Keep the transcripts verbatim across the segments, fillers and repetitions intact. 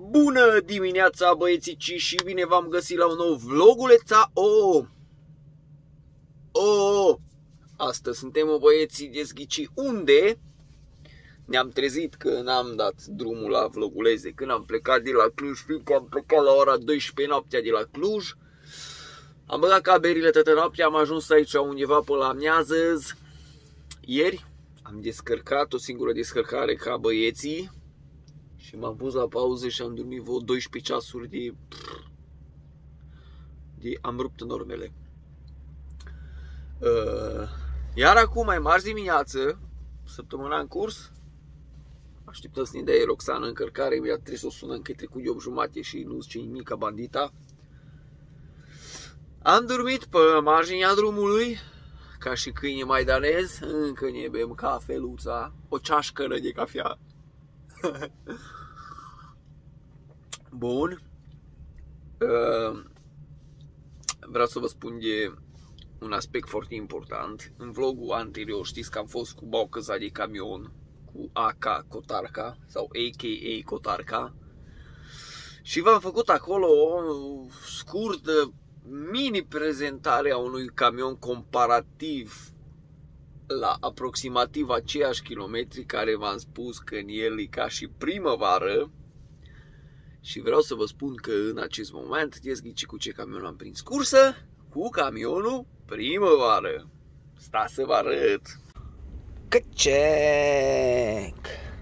Bună dimineața, băiețici, și bine v-am găsit la un nou vloguleța. Oh! Oh! Astăzi suntem, o băieții dezghici, unde ne-am trezit că n-am dat drumul la vloguleze, când am plecat de la Cluj, fiindcă am plecat la ora douăsprezece noaptea de la Cluj. Am băgat caberile toată noaptea, am ajuns aici undeva pe la amiază. Ieri am descărcat o singură descărcare ca băieții și m-am pus la pauză și am dormit vreo doisprezece ceasuri de... de... am rupt normele. Iar acum, mai marți dimineață, săptămâna în curs, așteptăm să ne dea Roxana încărcare, imediat trebuie să o sunăm că e trecut de opt jumate și nu zice nimic ca bandita. Am dormit pe marginea drumului, ca și câine maidanez, încă ne bem cafeluța, o ceașcără de cafea. Bun. Vreau să vă spun de un aspect foarte important. În vlogul anterior știți că am fost cu baucăza de camion cu A K Cotarca sau A K A Cotarca și v-am făcut acolo o scurtă mini prezentare a unui camion comparativ la aproximativ aceiași kilometri, care v-am spus că în el e ca și primăvară. Și vreau să vă spun că în acest moment dezghici cu ce camion am prins cursă, cu camionul primăvară. Sta să vă arăt. Căcec!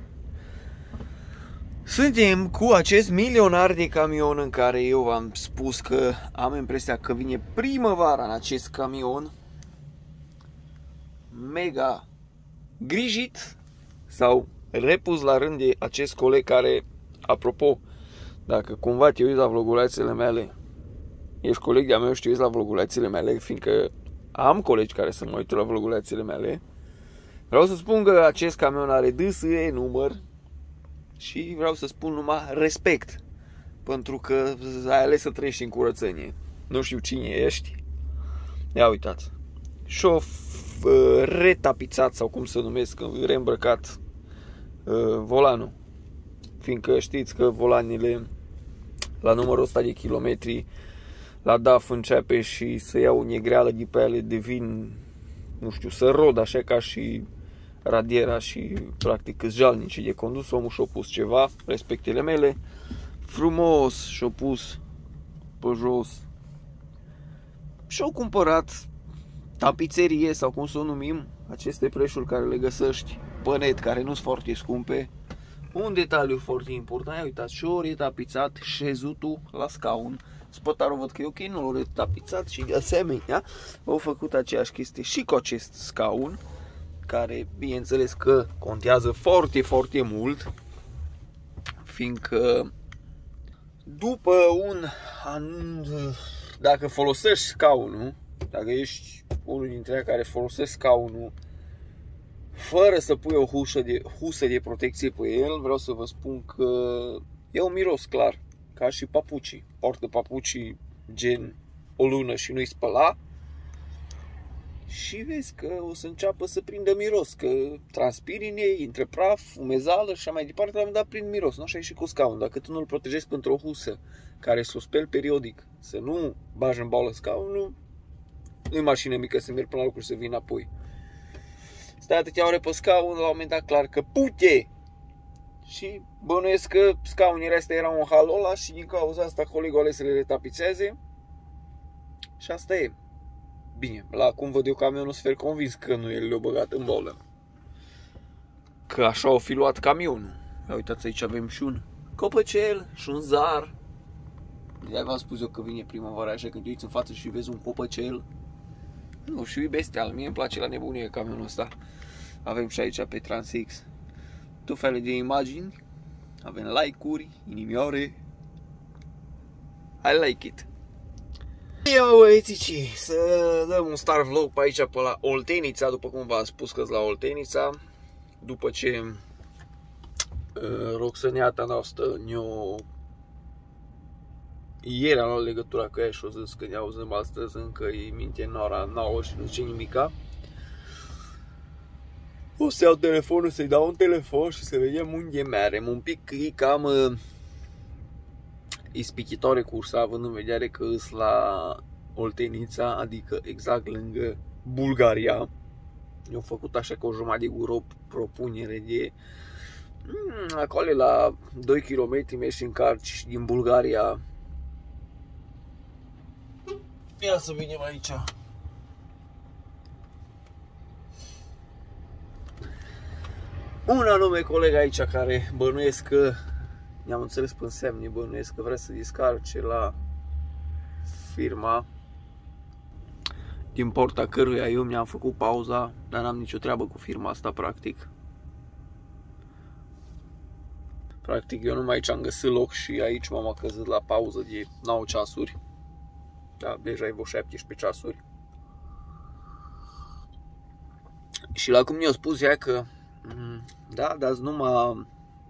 Suntem cu acest milionar de camion în care eu v-am spus că am impresia că vine primăvara în acest camion. Mega grijit sau repus la rând de acest coleg care, apropo, dacă cumva te uiți la vlogulețele mele, ești coleg de-a meu și te uiți la vlogulețele mele, fiindcă am colegi care să mă uită la vlogulețele mele, vreau să spun că acest camion are D S E număr și vreau să spun numai respect, pentru că ai ales să trăiești în curățenie. Nu știu cine ești. Ia uitați. Și-o retapizat, sau cum să numesc, reîmbrăcat uh, volanul. Fiindcă știți că volanile la numărul ăsta de kilometri la D A F începe și să iau negreală de pe ele, devin, nu știu, să rod așa ca și radiera și practic jalnici de condus. Omul și-a pus ceva, respectele mele, frumos și-a pus pe jos și-a cumpărat tapiserie sau cum să o numim, aceste preșuri care le găsești pe net, care nu sunt foarte scumpe. Un detaliu foarte important, ia uitați, și-o retapizat șezutul la scaun. Spătarul văd că e ok, nu l-a retapizat și de asemenea au făcut aceeași chestie și cu acest scaun, care bineînțeles că contează foarte, foarte mult, fiindcă după un an, dacă folosești scaunul, dacă ești unul dintre ei care folosesc scaunul fără să pui o husă de, husă de protecție pe el, vreau să vă spun că e un miros clar, ca și papucii. Poartă papucii gen o lună și nu-i spăla și vezi că o să înceapă să prindă miros, că transpiri în ei, intră praf, umezală și așa mai departe, la un dat prind miros. Nu așa e și cu scaunul. Dacă tu nu-l protejezi pentru o husă care să o speli periodic, să nu bagi în baulă scaunul, nu-i mașină mică să mergi până la lucru și să vii înapoi. Stai atâtea ore pe scaun, la un moment dat clar că pute! Și bănuiesc că scaunile astea erau în halul ăla și din cauza asta colegul ales să le retapizeze. Și asta e. Bine, la cum văd eu camionul, să fiu convins că nu el le-a băgat în bolă. Că așa o fi luat camionul. Ia uitați, aici avem și un copăcel și un zar. De-aia v-am spus eu că vine primăvara, așa când te uiți în față și vezi un copăcel. Nu știu, e bestial, mie îmi place la nebunie camionul ăsta. Avem și aici pe Transix tot felul de imagini. Avem like-uri, inimioare. I like it. Eu, băiețici, să dăm un start vlog pe aici, pe la Oltenița, după cum v-am spus că-s la Oltenița. După ce uh, Roxăneata noastră ne-o... Ieri am luat legătura cu ea și o zis că ne auzim astăzi, încă e minte în ora nouă și nu zice nimica. O să iau telefonul, să-i dau un telefon și să vedem unde merem. Un pic e cam ispititoare cursa, având în vedere că îs la Oltenița, adică exact lângă Bulgaria. Eu am făcut așa că o jumătate de gură o propunere de acolo la doi kilometri mergi și încarci din Bulgaria. Ia să venim aici. Un anume coleg aici care bănuiesc că, ne-am înțeles până semne, bănuiesc că vrea să descarce la firma din porta căruia eu mi-am făcut pauza, dar n-am nicio treabă cu firma asta practic. Practic eu numai aici am găsit loc și aici m-am căzut la pauză de nouă ceasuri. Da, deja e vreo șaptesprezece ceasuri. Și la cum mi-a spus ea că da, dați numai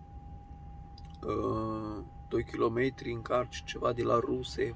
uh, doi kilometri încarci ceva de la Ruse.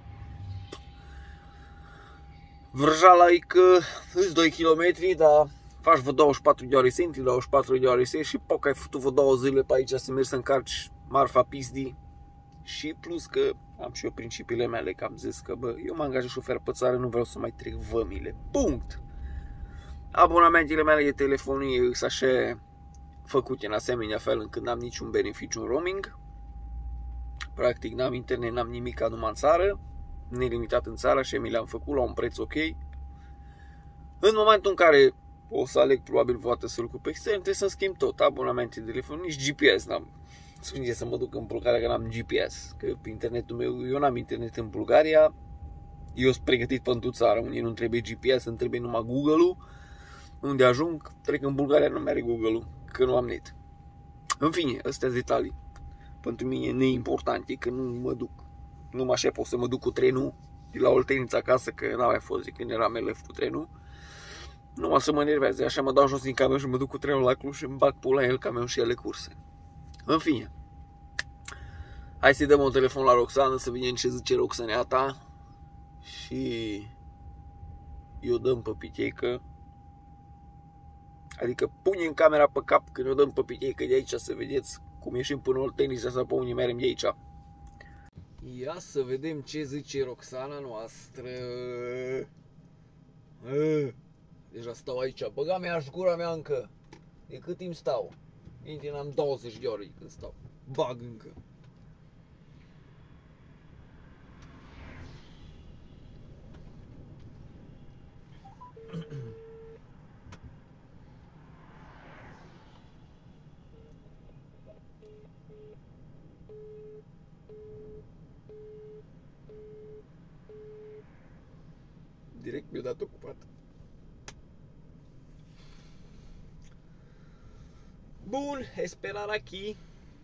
Vrjala e că îți doi kilometri, dar faci vă douăzeci și patru de ore să intri, douăzeci și patru de ore să ieși și poc ai făcut vă două zile pe aici să mergi să încarci marfa pizdii. Și plus că am și eu principiile mele, că am zis că bă, eu mă angajez șofer pe țară, nu vreau să mai trec vămile. Punct! Abonamentele mele de telefonie sunt așa făcute în asemenea fel încât n-am niciun beneficiu în roaming. Practic n-am internet, n-am nimic numai în țară, nelimitat în țară, și mi le-am făcut la un preț ok. În momentul în care o să aleg probabil poate să lucru pe extern, trebuie să-mi schimb tot, abonamente de telefon, nici G P S n-am. Să să mă duc în Bulgaria că n-am G P S, că pe internetul meu, eu n-am internet în Bulgaria, eu sunt pregătit pentru țară, unde nu trebuie G P S, îmi trebuie numai Google-ul, unde ajung, trec în Bulgaria, nu merge Google-ul, că nu am net. În fine, astea sunt detalii. Pentru mine neimportante, că nu mă duc, nu mă așa pot să mă duc cu trenul de la Oltenița acasă, că n-a mai fost de când eram elev cu trenul. Numai să mă enerveze, așa mă dau jos din camion și mă duc cu trenul la Cluj și îmi bag pula el camion și ele curse. În fine, hai să-i dăm un telefon la Roxana să vedem ce zice Roxaneata și eu dăm pe piteică, adică punem camera pe cap când eu dăm pe piteică de aici să vedeți cum ieșim până Oltenița să pe unii merem de aici. Ia să vedem ce zice Roxana noastră. Deja stau aici, băga mea și gura mea încă. De cât timp stau? Intri, am douăzeci de ore când stau. Bag încă. Direct mi-a dat ocupat. Bun, esperar aqui.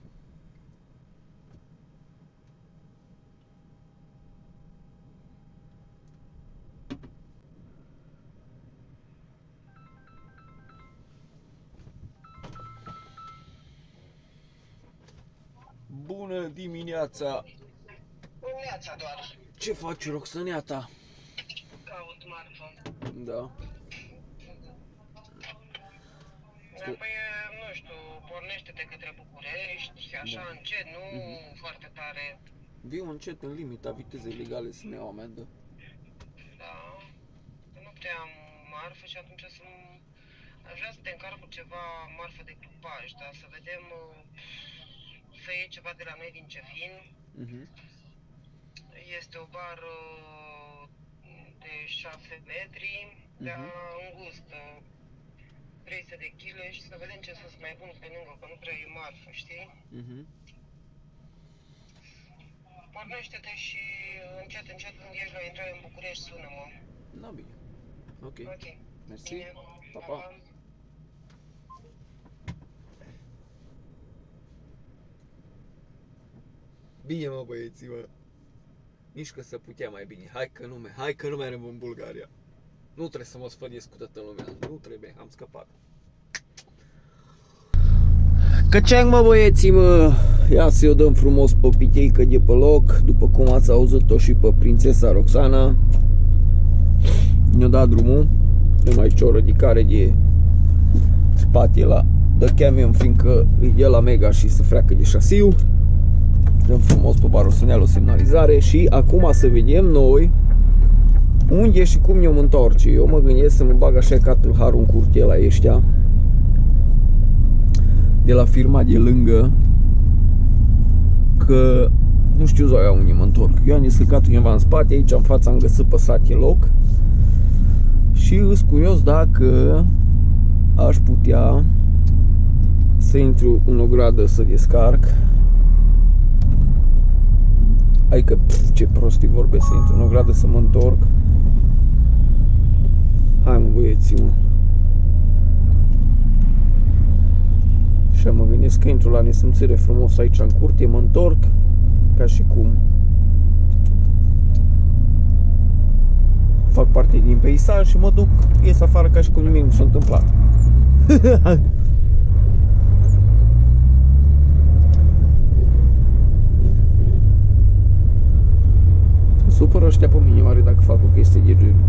Bună dimineața! Dimineața doar. Ce faci, Roxaneata? Caut marfă. Da. Păi, nu știu, pornește-te către București și așa da. Încet, nu uh-huh. foarte tare. Viu încet în limita vitezei legale să ne iau amendă. Da. Nu prea am marfă și atunci să aș vrea să te încarc cu ceva marfă de grupaj, dar să vedem să iei ceva de la noi din Cefin. Uh-huh. Este o bară de șase metri, uh-huh. dar îngustă. trei sute de kilograme și să vedem ce să-ți mai bun pe lângă, că nu prea e marfă, știi? Uh-huh. Pornește-te și încet, încet când ești la intrare în București, sună-mă. Da, bine. Ok. Ok. Mersi. Bine. Pa, pa. Bine, mă, băieții, mă. Nici că se putea mai bine. Hai că nu, hai că nu mergem în Bulgaria. Nu trebuie să mă sfădiesc cu toată lumea. Nu trebuie, am scăpat. Căceang, mă, băieții, mă. Ia să-i o dăm frumos pe piteică de pe loc. După cum ați auzit-o și pe prințesa Roxana. Ne-a dat drumul. Numai ce o ridicare de spate la de camion, fiindcă e de la Mega și să freacă de șasiu. Dăm frumos pe baroseneală o semnalizare și acum să vedem noi unde și cum ne-om întorce. Eu mă gândesc să mă bag așa ca tâlharul în curte la ăștia de la firma de lângă, că nu știu zoia unde mă întorc. Eu am descărcat undeva în spate, aici în fața am găsit păsate loc și îs curios dacă aș putea să intru în o gradă să descarc. Adică, pf, ce prostii vorbesc, să intru în o gradă să mă întorc. Hai mă băieții, mă. Și mă gândesc că intru la nesimțire frumos aici în curte, mă întorc ca și cum fac parte din peisaj și mă duc, ies afară ca și cum nimic nu s-a întâmplat. Supără ăștia pe mine, oare dacă fac o chestie de genul.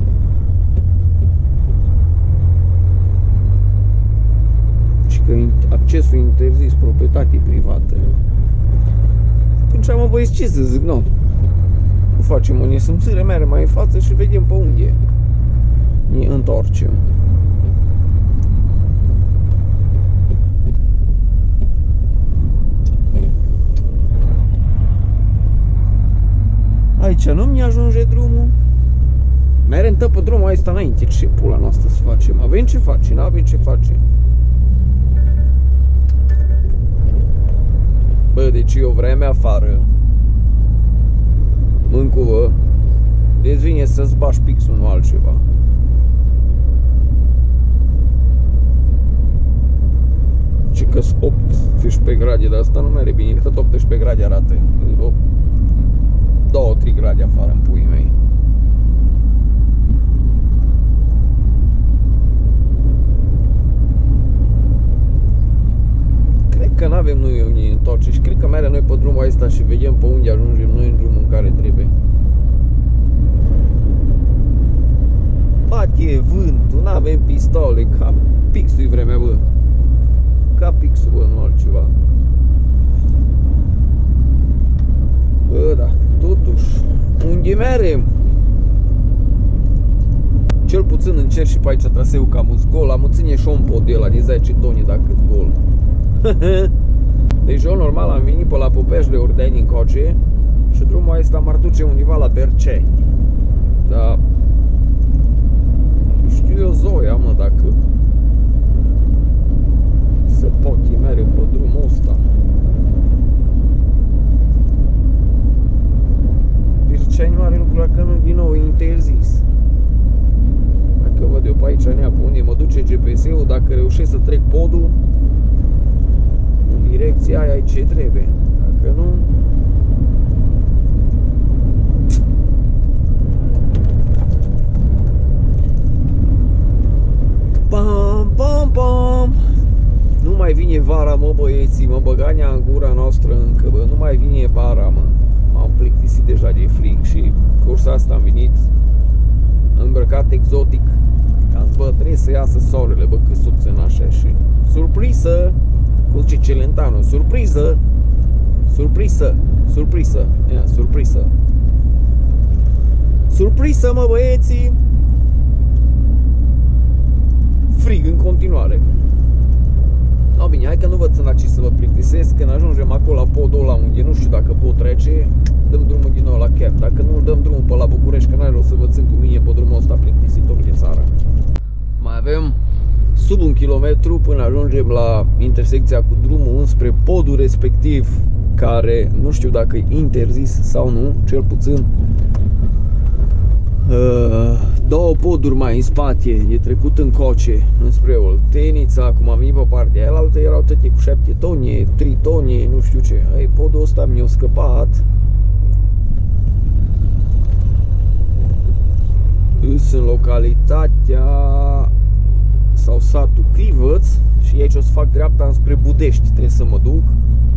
Și că accesul interzis, proprietate privată. Atunci mă băieți, ce să zic, nu. Nu facem o nesimțire, mergem mai în față și vedem pe unde ne întoarcem. Aici nu mi ajunge drumul. Merem tot pe drumul ăsta înainte. Ce pula noastră să facem? Avem ce face, nu avem ce face. Bă, deci e o vreme afară. Mâncuvă. Deci vine să-ți bași pixul, nu altceva. Și că-s optsprezece grade, dar asta nu mere bine. Tot optsprezece grade arată. două trei grade afară în puii mei. Cred că n-avem noi unde întoarce și cred că mergem noi pe drumul ăsta și vedem pe unde ajungem noi în drumul în care trebuie. Bate vântul, n-avem pistole, ca pixul-i vremea, bă. Ca pixul, bă, nu altceva. Bă, da, totuși, unde merem? Cel puțin încerc și pe aici traseul cam gol. Am ține și un pod de ăla de zece tone dacă-s gol. Deci eu normal am venit pe la Popeșle Ordeni încoace și drumul ăsta m-ar duce undeva la Berceni. Dar știu eu zoia, mă, dacă se poate merge pe drumul ăsta. Berceni mare lucru, că nu din nou e interzis. Dacă văd eu pe aici nea pe unde mă duce G P S-ul, dacă reușesc să trec podul în direcția aia, ce trebuie. Dacă nu, pam, pam, pam. Nu mai vine vara, mă, băieții, mă, băgania în gura noastră încă, bă, nu mai vine vara, mă. M-am plictisit deja de frig și cursa asta am venit îmbrăcat exotic. Am zis, bă, trebuie să iasă soarele, bă, cât s-o țin așa și surpriză, cum zice Celentano, surpriză, surpriză, surpriză, ia, surpriză. Surpriză, mă, băieții. Frig în continuare. No, bine, hai că nu vă țin aici să vă plictisesc. Când ajungem acolo la podul ăla unde nu știu dacă pot trece, dăm drumul din nou la chiar. Dacă nu, dăm drumul pe la București, că n-are rost să vă țin cu mine pe drumul ăsta plictisitor de țară. Mai avem sub un kilometru până ajungem la intersecția cu drumul înspre podul respectiv, care nu știu dacă e interzis sau nu, cel puțin două poduri mai în spate, e trecut în coce înspre Oltenița. Cum am venit pe partea aia altă, erau toate cu șapte tone, trei tone, nu știu ce. Ei, podul ăsta mi-a scăpat. Îs în localitatea sau satul Crivăț și aici o să fac dreapta înspre Budești. Trebuie să mă duc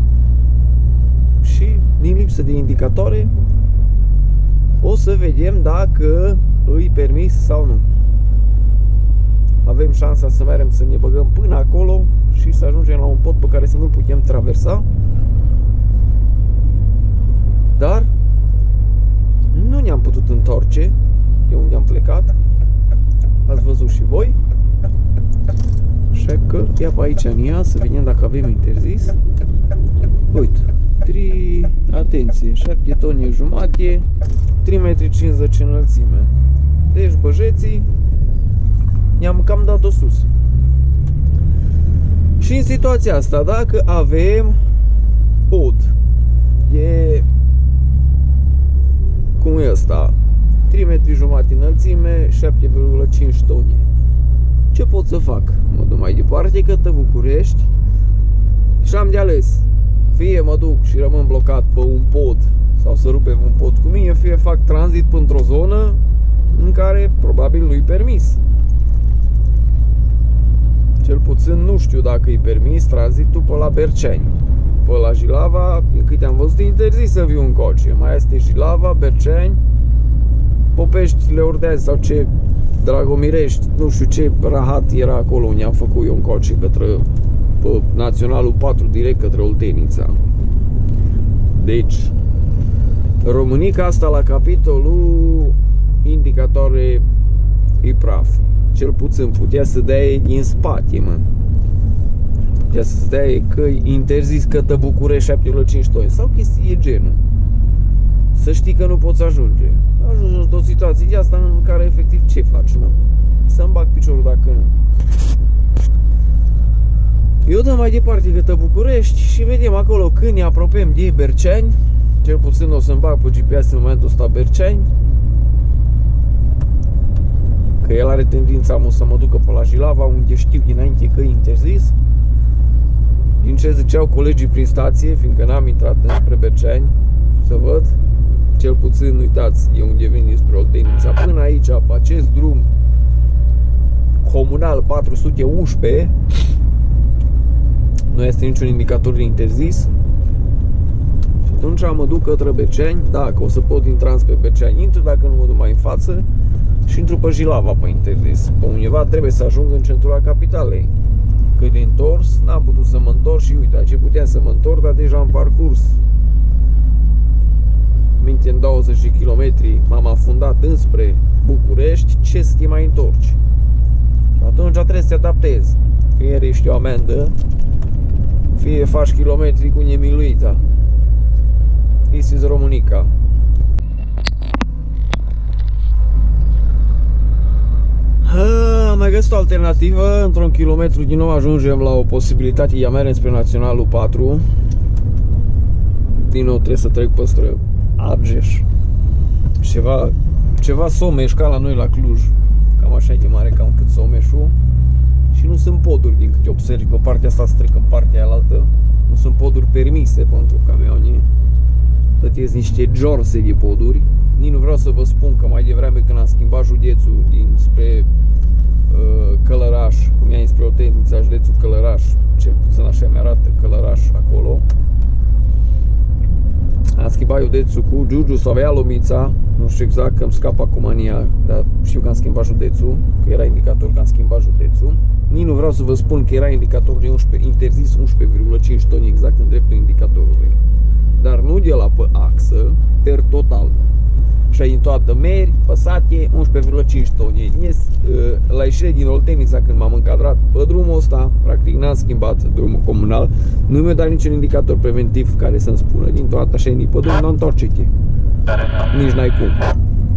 și din lipsă de indicatoare o să vedem dacă îi permis sau nu. Avem șansa să mergem să ne băgăm până acolo și să ajungem la un pod pe care să nu putem traversa. Ia pe aici în ea, să vedem dacă avem interzis. Uite, trei, atenție, șapte tone jumate, trei metri cincizeci înălțime. Deci băjeții i-am cam dat-o sus. Și în situația asta, dacă avem pod, e cum e ăsta, trei metri jumate înălțime, șapte virgulă cinci tone. Ce pot să fac? Mă duc mai departe către București și am de ales. Fie mă duc și rămân blocat pe un pod sau să rupem un pod cu mine, fie fac tranzit într-o zonă în care probabil nu-i permis. Cel puțin nu știu dacă e permis tranzitul pe la Berceni. Pe la Jilava, din câte am văzut, e interzis să viu în coce. Mai este Jilava, Berceni, Popești, Leordeazi sau ce Dragomirești, nu știu ce rahat era acolo unde am făcut eu în coce către pe Naționalul patru, direct către Oltenița. Deci Românica asta la capitolul indicatoare e praf. Cel puțin putea să dea din spate, mă. Putea să dea că e interzis către București șapte virgulă cinci tone sau chestii genul. Să știi că nu poți ajunge. Ajungi într-o situație de asta în care efectiv ce faci, mă? Să-mi bag piciorul dacă nu. Eu dăm mai departe către București și vedem acolo când ne apropiem de Berceni. Cel puțin o să-mi bag pe G P S în momentul ăsta Berceni, că el are tendința mă să mă ducă pe la Jilava, unde știu dinainte că e interzis. Din ce ziceau colegii prin stație, fiindcă n-am intrat înspre Berceni să văd, cel puțin uitați de unde vin spre Oltenița până aici, pe acest drum comunal patru sute unsprezece, nu este niciun indicator de interzis. Și atunci mă duc către Berceni. Dacă o să pot intra spre Berceni, intru, dacă nu mă duc mai în față și intru pe Jilava pe interzis. Pe undeva trebuie să ajung în centrul capitalei. Că de întors, n-am putut să mă întorc și uite, ce puteam să mă întorc, dar deja am parcurs minte în douăzeci de kilometri, m-am afundat înspre București, ce să te mai întorci? Și atunci trebuie să te adaptezi. Fie ești o amendă, fie faci kilometri cu nemiluita. This is Românica. Am mai găsit o alternativă. Într-un kilometru din nou ajungem la o posibilitate de a merge spre Naționalul patru. Din nou trebuie să trec păstră Argeș. Ceva, ceva Someș ca la noi la Cluj. Cam așa e de mare, cam cât Someșul. Și nu sunt poduri, din câte observi, pe partea asta să trec în partea alaltă. Nu sunt poduri permise pentru camioane. Plătesc niște giorse de poduri. Nici nu vreau să vă spun că mai devreme când am schimbat județul dinspre uh, Călăraș, cum i-am spre Oltenița, județul Călăraș, cel puțin așa mi-arată Călăraș acolo. Am schimbat județul cu Giurgiu sau Ialomița, nu știu exact, că îmi scapă acum în ea, dar știu că am schimbat județul, că era indicator că am schimbat județul. Nici nu vreau să vă spun că era indicator de unsprezece, interzis unsprezece virgulă cinci toni exact în dreptul indicatorului. Dar nu de la pe axă, per total. Și din toată meri, păsate, unsprezece virgulă cinci toni. La ieșire din Oltenița, când m-am încadrat pe drumul ăsta, practic n-am schimbat drumul comunal, nu mi-a dat niciun indicator preventiv care să-mi spună din toată așa e pe drum, n-am întorce-te. Nici n-ai cum.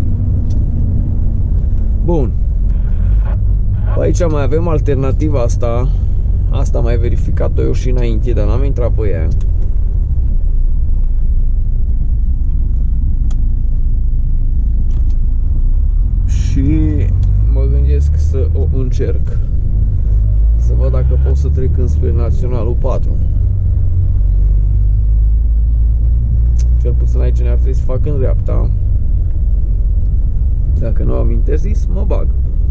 Bun. Aici mai avem alternativa asta. Asta am mai verificat-o eu și înainte, dar n-am intrat pe ea. Și mă gândesc să o încerc. Să văd dacă pot să trec înspre Naționalul patru. Cel puțin aici ne-ar trebui să fac în dreapta. Dacă nu am interzis, mă bag.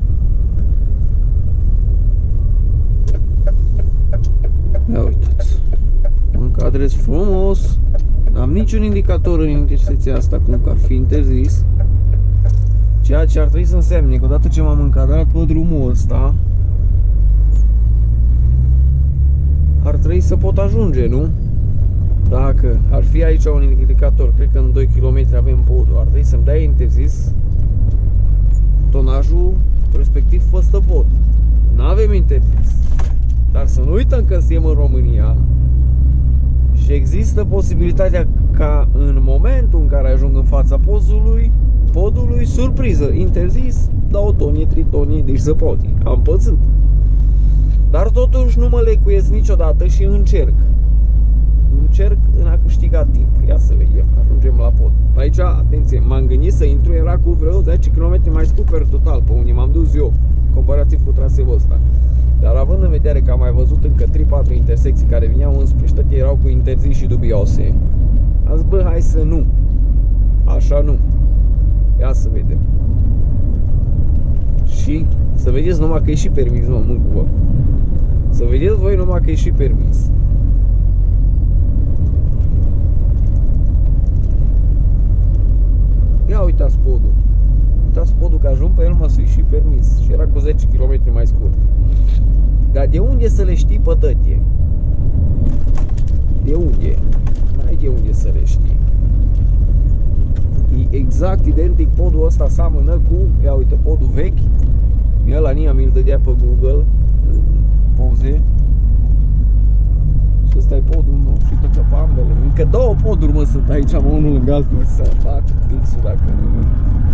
Ia uitați. Mă încadrez frumos. N-am niciun indicator în intersecția asta cum că ar fi interzis. Ceea ce ar trebui să însemne că odată ce m-am încadrat pe drumul ăsta, ar trebui să pot ajunge, nu? Dacă ar fi aici un indicator, cred că în doi kilometri avem podul, ar trebui să-mi dea interzis tonajul respectiv peste pod. N-avem interzis. Dar să nu uităm că suntem în România și există posibilitatea ca în momentul în care ajung în fața podului, podului, surpriză, interzis, dau o tonie, tritonie, deci să poate. Am pățit. Dar totuși nu mă lecuiesc niciodată și încerc. Încerc în a câștiga timp. Ia să vedem, ajungem la pod. Aici, atenție, m-am gândit să intru, era cu vreo zece kilometri mai scurt total pe unde m-am dus eu, comparativ cu traseul ăsta. Dar având în vedere că am mai văzut încă trei patru intersecții care vineau înspre și toate erau cu interzis și dubioase, am zis, bă, hai să nu. Așa nu. Ia să vedem. Și să vedeți numai că e și permis, mă, mâncu, bă. Să vedeți voi numai că e și permis. Ia uitați podul. Uitați podul că ajung pe el, mă, să-i și permis. Și era cu zece kilometri mai scurt. Dar de unde să le știi, pătătie? De unde? N-ai de unde să le știi. E exact identic podul ăsta, seamănă cu, ia uite, podul vechi. Ăla Nia mi-l dădea pe Google poze. Și ăsta e podul nou. Și uite că pe ambele. Încă două poduri, mă, sunt aici, mă, unul lângă altul. Să fac pixul dacă nu.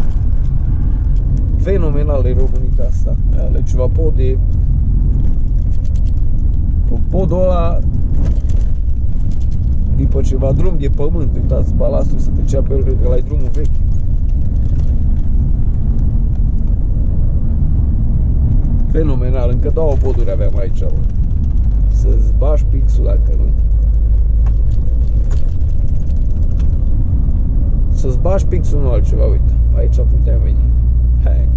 Fenomenal e Românica asta. Ale ceva pod de... Podul ăla e pe ceva drum de pământ. Uitați, palasul se trecea pe el, cred că ăla e drumul vechi. Fenomenal, încă două poduri aveam aici, bă. Să-ți bași pixul dacă nu. Să-ți bași pixul, nu altceva, uite. Aici puteam veni. Hai.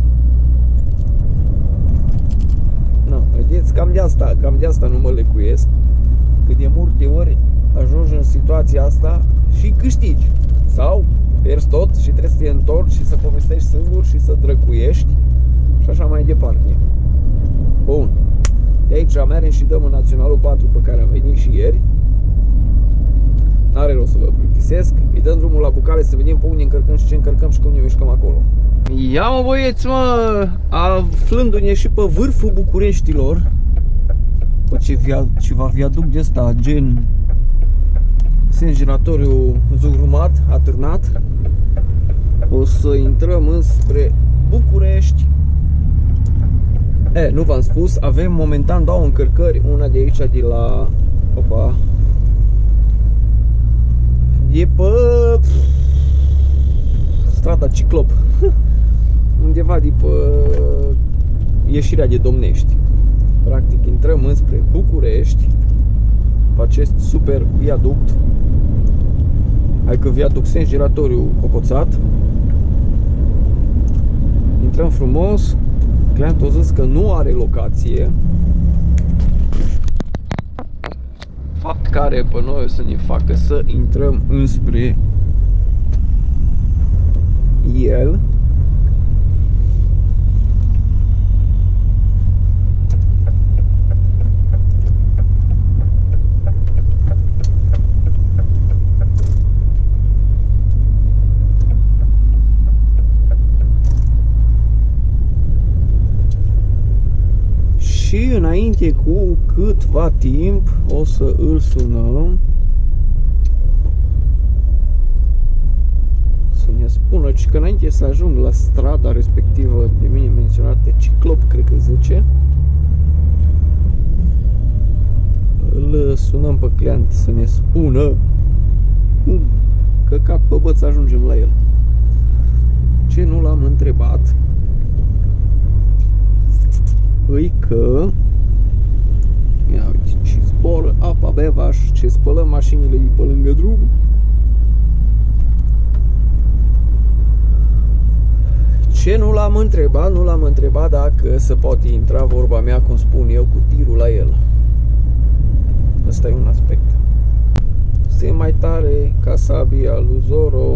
No, vedeți, cam de asta, cam de asta nu mă lecuiesc. Cât de multe ori ajungi în situația asta și câștigi. Sau pierzi tot și trebuie să te întorci și să povestești singur și să drăcuiești. Și așa mai departe. Bun. De aici mergem și dăm în Naționalul patru pe care am venit și ieri. N-are rost să vă plictisesc. Îi dăm drumul la Bucale să vedem pe unde încărcăm și ce încărcăm și cum ne mișcăm acolo. Ia mă, băieți, mă, aflându-ne și pe vârful Bucureștilor, pe ce via, ceva viaduc de ăsta, gen sens giratoriu zugrumat, atârnat, o să intrăm înspre București. E, nu v-am spus, avem momentan două încărcări, una de aici, de la, opa, de pe strada Ciclop, undeva de pe ieșirea de Domnești. Practic intrăm înspre București pe acest super viaduct, adică viaduct sens giratoriu cocoțat. Intrăm frumos. Clientul a zis că nu are locație, fapt care pe noi o să ne facă să intrăm înspre el. Și înainte cu câtva timp o să îl sunăm să ne spună că înainte să ajung la strada respectivă de mine menționată, Ciclop, cred că zice, îl sunăm pe client să ne spună cum căcat pe băț ajungem la el. Ce nu l-am întrebat îi că, ia uite, ce zboară apa bevaș, ce spălăm mașinile de pe lângă drum. Ce nu l-am întrebat, nu l-am întrebat dacă se poate intra, vorba mea, cum spun eu, cu tirul la el. Ăsta e un aspect. Se mai tare ca sabia lui Zorro.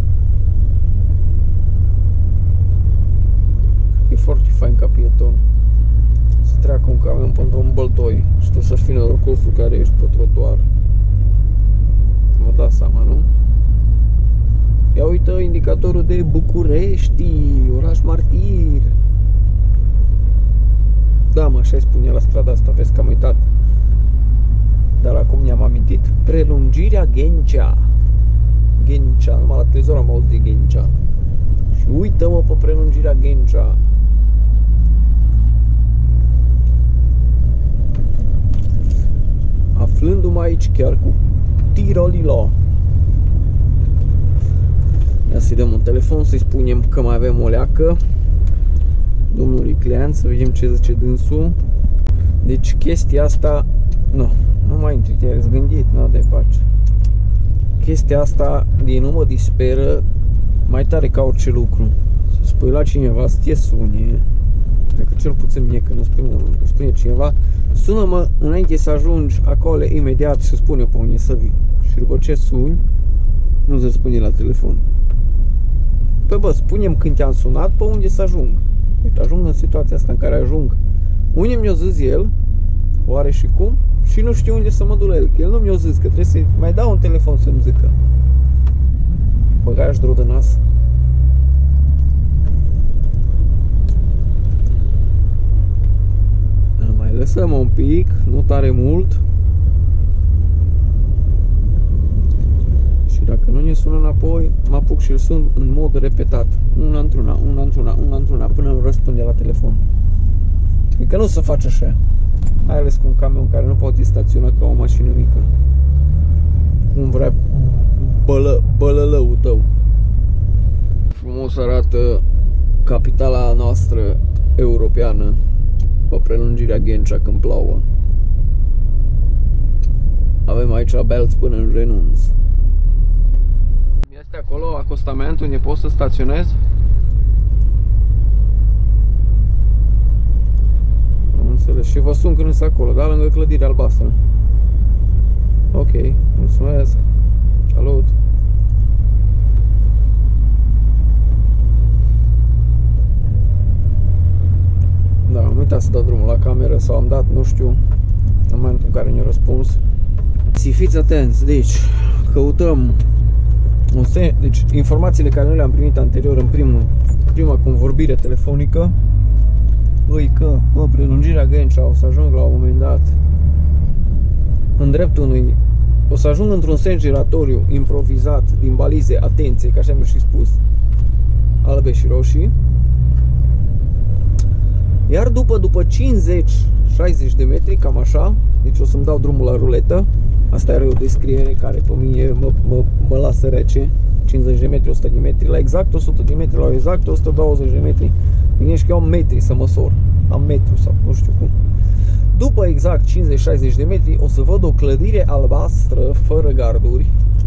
E foarte fain ca pieton. Să treacă un camion pentru un băltoi și tu să fii norocosul care ești pe trotuar. Mă dați seama, nu? Ia uită indicatorul de București, oraș martir. Da, mă, așa-i spune la strada asta, vezi că am uitat. Dar acum ne-am amintit. Prelungirea Ghencea. Ghencea, numai la televizor am auzit de Ghencea. Și uită-mă pe prelungirea Ghencea. Aflându-mă aici chiar cu tirolilo. Ia să-i dăm un telefon, să-i spunem că mai avem o leacă domnului client, să vedem ce zice dânsul. Deci chestia asta, nu, nu mai intri, te-ai răzgândit, nu de pace. Chestia asta din nu mă disperă mai tare ca orice lucru. Să spui la cineva, să te sune, cred că cel puțin mie când îmi spune, îmi spune cineva, sună-mă înainte să ajungi acolo imediat și spune pe unde să vii. Și după ce suni, nu se spune la telefon. Păi bă, spune-mi când te-am sunat pe unde să ajung. Uite, ajung în situația asta în care ajung. Unde mi-a zis el, oare și cum, și nu știu unde să mă duc la el, că el nu mi-a zis, că trebuie să mai dau un telefon să-mi zică. Băgași drog de nas. Mai lăsăm un pic, nu tare mult. Și dacă nu ne sună înapoi, mă apuc și îl sun în mod repetat. Una într-una, una într-una, una într-una, până îmi răspunde la telefon. E că nu se face așa. Mai ales cu un camion care nu poate staționa ca o mașină mică. Cum vrea bălă, bălălăul tău. Frumos arată capitala noastră europeană pe prelungirea Ghencea când plouă. Avem aici belți până în renunț. Este acolo acostamentul unde poți să staționezi? Am înțeles. Și vă sun când sunt acolo, da? Lângă clădirea albastră. Ok, mulțumesc. Salut. Da, am uitat să dau drumul la cameră sau am dat, nu știu, în momentul în care ne-a răspuns. Și fiți atenți, deci căutăm. Deci informațiile care noi le-am primit anterior în primul, prima convorbire telefonică, îi că bă, prelungirea Ghencea o să ajung la un moment dat în dreptul unui, o să ajung într-un sens giratoriu improvizat din balize, atenție, că așa mi-a și spus, albe și roșii. Iar după, după cincizeci șaizeci de metri, cam așa, deci o să-mi dau drumul la ruletă. Asta are o descriere care pe mine mă, mă, mă lasă rece. cincizeci de metri, o sută de metri, la exact o sută de metri, la exact o sută douăzeci de metri. Gândești că eu am metri să măsor, am metru sau nu știu cum. După exact cincizeci șaizeci de metri o să văd o clădire albastră fără garduri.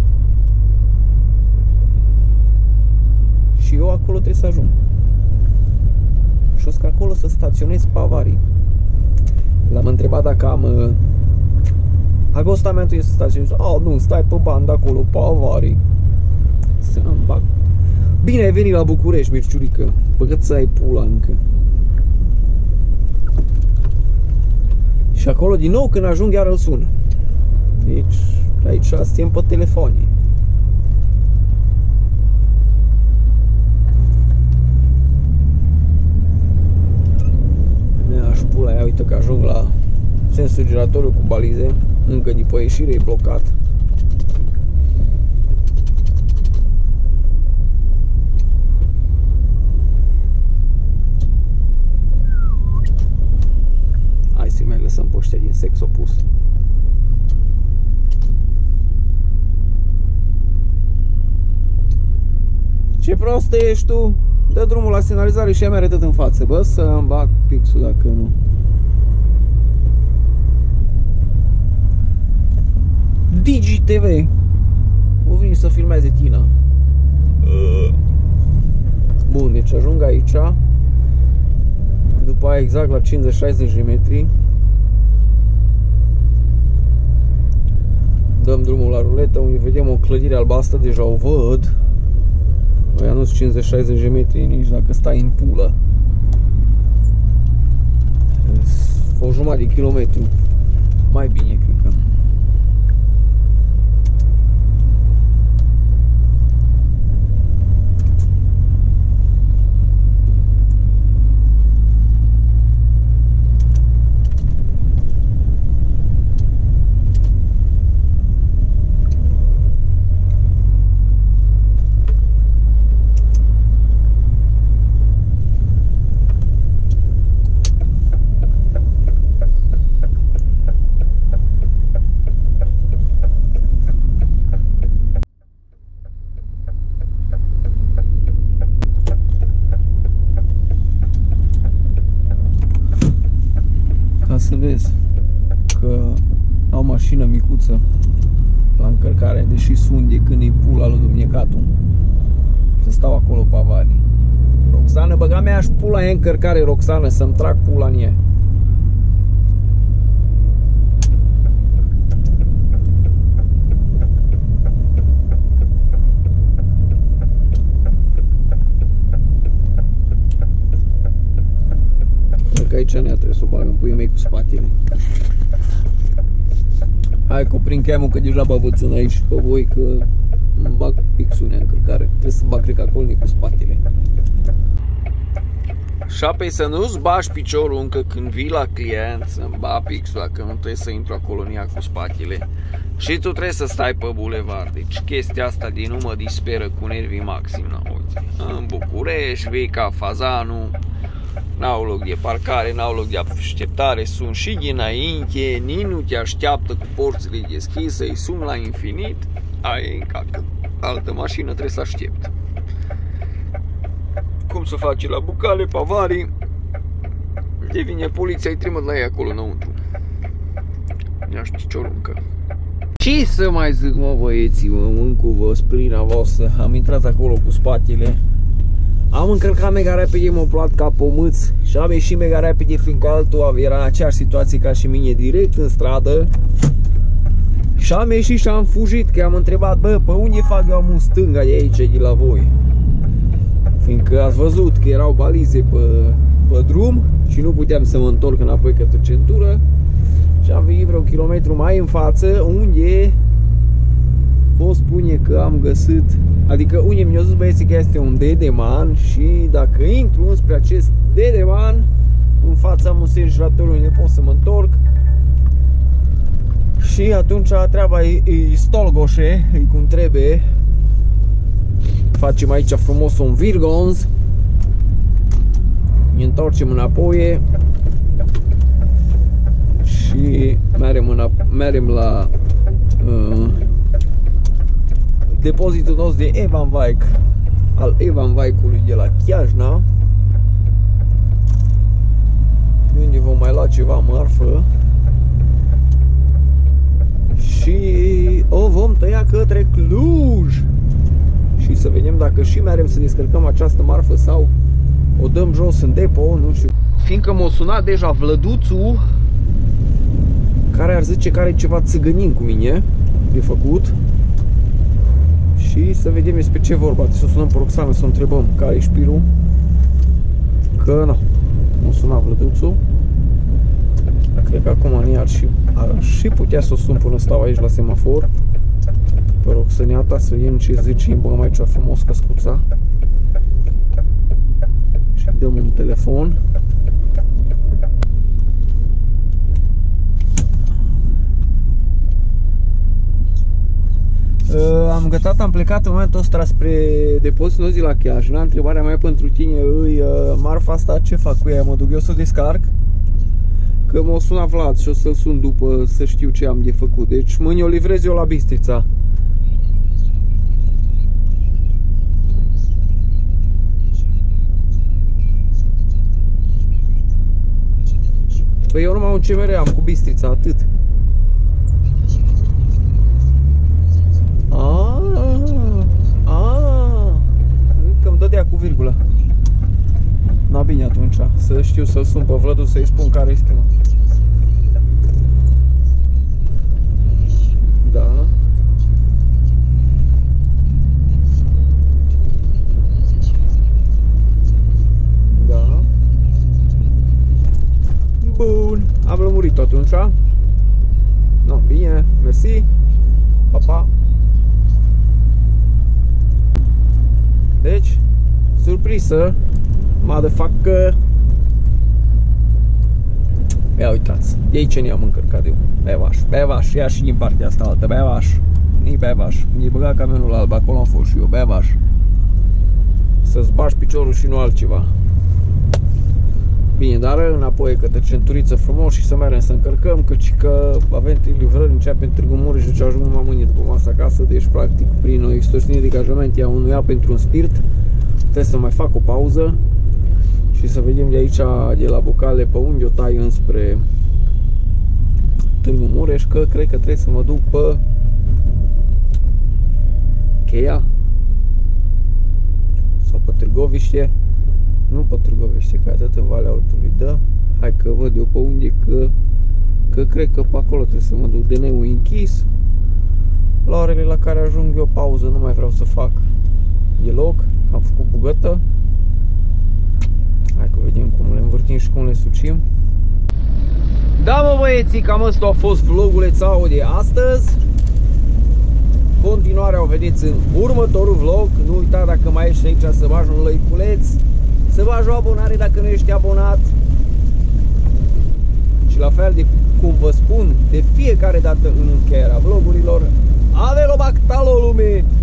Și eu acolo trebuie să ajung. Și o să acolo să staționez pe avarii. L-am întrebat dacă am uh, acostamentul este să staționez. Oh, nu, stai pe bandă acolo, pe avarii. Să-mi bag. Bine ai venit la București, Mirciurică. Băgă să ai pula încă. Și acolo din nou când ajung iar îl sun. Deci aici suntem pe telefonii. Mi-aș pula, ia uite că ajung la sensul giratoriu cu balize. Încă după ieșire e blocat. Hai să mai lăsăm pe ăștia din sex opus. Ce prost ești tu? Dă drumul la semnalizare și ea mi-a arătat în față. Bă, să-mi bag pixul dacă nu. Digi T V. O veni să filmeze Tina. Bun, deci ajung aici. După aia exact la cincizeci șaizeci de metri dăm drumul la ruletă unde vedem o clădire albastră, deja o văd. Aia nu sunt cincizeci șaizeci de metri nici dacă stai în pulă. O jumătate de kilometru. Mai bine, cred că. vedeți că au o mașină micuță la încărcare, deși sunt de când e pula lui Dumnecatul. Să stau acolo pe avarii. Roxană, băga mea și pula e încărcare, Roxană, să-mi trag pula în ea. Că aici ne-a trebuit să o bag în puii mei cu spatele. Hai că prin cheamă că deja bă văd aici pe voi că îmi bag pixul în încărcare. Trebuie să bag, cred că acolo cu spatele. Șapei, să nu-ți bagi piciorul încă când vii la client să-mi bag pixul, dacă nu trebuie să intru acolo în ea cu spatele. Și tu trebuie să stai pe bulevard. Deci chestia asta din nu mă disperă cu nervii maxim. Na, uite, în București, vei ca fazanul. N-au loc de parcare, n-au loc de așteptare, sunt și dinainte, nici nu te așteaptă cu porțile deschise, îi sun la infinit, ai încacă. Altă mașină trebuie să aștepte. Cum se face la Bucale, Pavarii, de vine poliția, îi trimit la ei acolo înăuntru. Ia-și piciorul încă. Ce să mai zic, mă, băieții, mă, mâncu-vă splina voastră, am intrat acolo cu spatele. Am încărcat mega repede, m-am pluat ca pomâț și am ieșit mega repede, fiindcă altul era în aceeași situație ca și mine, direct în stradă. Și am ieșit și am fugit, că am întrebat, bă, pe unde fac eu am în stânga de aici, de la voi? Fiindcă ați văzut că erau balize pe, pe drum și nu puteam să mă întorc înapoi către centură. Și am venit vreo kilometru mai în față, unde pot spune că am găsit, adică unii mi-au zis băieții că este un dedeman și dacă intru înspre acest dedeman, în fața am un singurator unde pot să mă întorc. Și atunci treaba e, e stolgoșe, e cum trebuie. Facem aici frumos un virgonz, ne întorcem înapoi și mergem, în, mergem la uh, depozitul nostru de Evanvaic, al Evanvaicului de la Chiajna, unde vom mai lua ceva marfă și o vom tăia către Cluj și să vedem dacă și mergem să descărcăm această marfă sau o dăm jos în depo, nu știu. Fiindcă m-a sunat deja Vlăduțul, care ar zice că are ceva țigănin cu mine de făcut. Și să vedem despre ce vorba. Trebuie să sunăm pe Roxana să o întrebăm care e șpirul. Că nu, m-a sunat Vlăduțul. Cred că acum ne ar și, ar și putea să o sun până stau aici la semafor. Pe Roxăneata să vedem ce zice. Îi băgăm aici frumos căscuța. Și dăm un telefon. Uh, am gătat, am plecat în momentul ăsta spre depozitul nostru de la Chiajna. Întrebarea mea pentru tine îi, uh, marfa asta ce fac cu ea? Mă duc eu să o descarc? Că m-a sunat Vlad și o să-l sun după să știu ce am de făcut. Deci mâine o livrez eu la Bistrița. Păi eu numai un C M R am cu Bistrița, atât. Aaaa, aaaa, că îmi dădea cu virgulă. Na bine atunci, să știu să-l sun pe Vlădu să-i spun care e schema. Da. Da. Bun, am lămurit atunci. No, bine, mersi. Pa, pa. Deci, surpriză, motherfucker. Ia uitați, de aici ne-am încărcat eu. Bevaș, Bevaș, ia și din partea asta altă, Bevaș. Ni Bevaș, mi-e băgat camionul alb, acolo am fost și eu, Bevaș. Să-ți bagi piciorul și nu altceva. Bine, dar înapoi către centuriță frumos și să mergem să încărcăm, căci că avem trei livrări, începe în Târgu Mureș, deci ajung numai mâine după masă acasă, deci practic prin o extorsiune de angajament ia unuia pentru un spirit. Trebuie să mai fac o pauză și să vedem de aici, de la Bucale, pe unde o tai înspre Târgu Mureș, că cred că trebuie să mă duc pe Cheia sau pe Târgoviște. Nu pe Târgoviște, că atât în Valea Oltului, da? Hai că văd eu pe unde, că, că cred că pe acolo trebuie să mă duc. D N-ul închis. La orele la care ajung eu pauză nu mai vreau să fac deloc. Am făcut bugătă. Hai că vedem cum le învârtim și cum le sucim. Da, mă băieții, cam ăsta a fost vloguleț de astăzi. Continuarea o vedeți în următorul vlog. Nu uita, dacă mai ești aici, să bagi un like-uleț, să bagi o abonare dacă nu ești abonat. Și la fel de cum vă spun de fiecare dată în încheierea vlogurilor, ave lo bactalo lume!